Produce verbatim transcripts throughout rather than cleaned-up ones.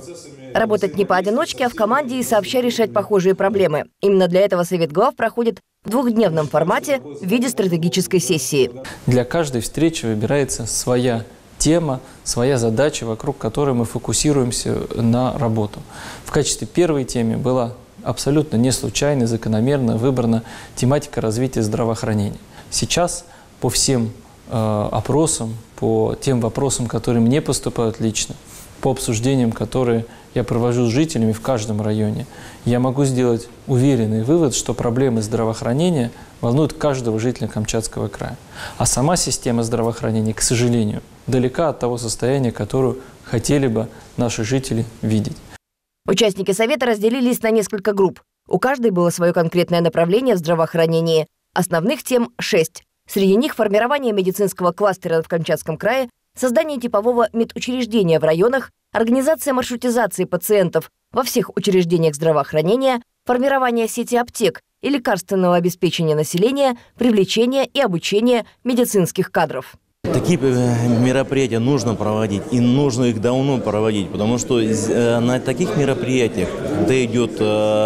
Работать не поодиночке, а в команде и сообща решать похожие проблемы. Именно для этого Совет глав проходит в двухдневном формате в виде стратегической сессии. Для каждой встречи выбирается своя тема, своя задача, вокруг которой мы фокусируемся на работу. В качестве первой темы была абсолютно не случайно, закономерно выбрана тематика развития здравоохранения. Сейчас по всем э, опросам, по тем вопросам, которые мне поступают лично, по обсуждениям, которые я провожу с жителями в каждом районе, я могу сделать уверенный вывод, что проблемы здравоохранения волнуют каждого жителя Камчатского края. А сама система здравоохранения, к сожалению, далека от того состояния, которое хотели бы наши жители видеть. Участники Совета разделились на несколько групп. У каждой было свое конкретное направление в здравоохранении. Основных тем – шесть. Среди них формирование медицинского кластера в Камчатском крае, создание типового медучреждения в районах, организация маршрутизации пациентов во всех учреждениях здравоохранения, формирование сети аптек и лекарственного обеспечения населения, привлечение и обучение медицинских кадров. Такие мероприятия нужно проводить, и нужно их давно проводить, потому что на таких мероприятиях, когда идет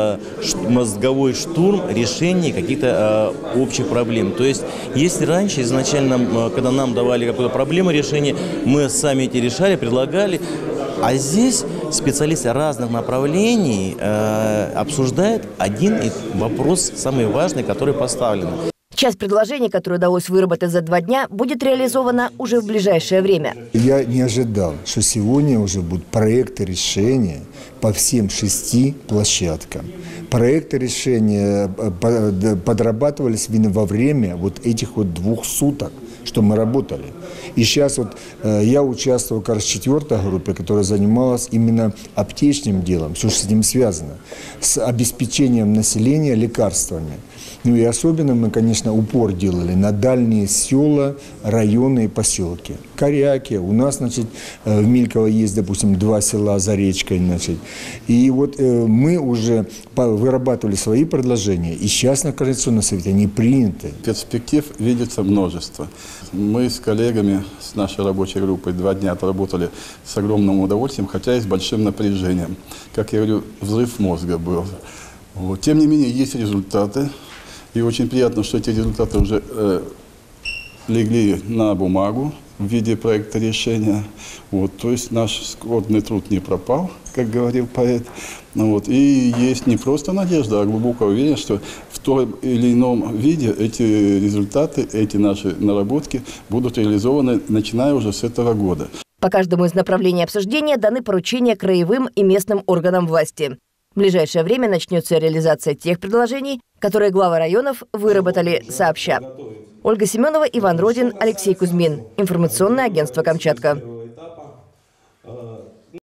мозговой штурм решения каких-то общих проблем. То есть, если раньше изначально, когда нам давали какую-то проблему решения, мы сами эти решали, предлагали, а здесь специалисты разных направлений обсуждают один вопрос, самый важный, который поставлен. Часть предложений, которые удалось выработать за два дня, будет реализована уже в ближайшее время. Я не ожидал, что сегодня уже будут проекты решения по всем шести площадкам. Проекты решения подрабатывались именно во время вот этих вот двух суток, что мы работали. И сейчас вот э, я участвовал как раз в четвертой группе, которая занималась именно аптечным делом, все, что с этим связано, с обеспечением населения лекарствами. Ну и особенно мы, конечно, упор делали на дальние села, районы и поселки. Коряки, у нас, значит, в Мильково есть, допустим, два села за речкой, значит. И вот э, мы уже вырабатывали свои предложения, и сейчас на Координационном совете они приняты. Перспектив видится множество. Мы с коллегами, с нашей рабочей группой два дня отработали с огромным удовольствием, хотя и с большим напряжением. Как я говорю, взрыв мозга был. Вот. Тем не менее, есть результаты. И очень приятно, что эти результаты уже э, легли на бумагу в виде проекта решения. Вот, то есть наш скорбный труд не пропал, как говорил поэт. Вот, и есть не просто надежда, а глубокая уверенность, что в том или ином виде эти результаты, эти наши наработки будут реализованы, начиная уже с этого года. По каждому из направлений обсуждения даны поручения краевым и местным органам власти. В ближайшее время начнется реализация тех предложений, которые главы районов выработали сообща. Ольга Семенова, Иван Родин, Алексей Кузьмин. Информационное агентство «Камчатка».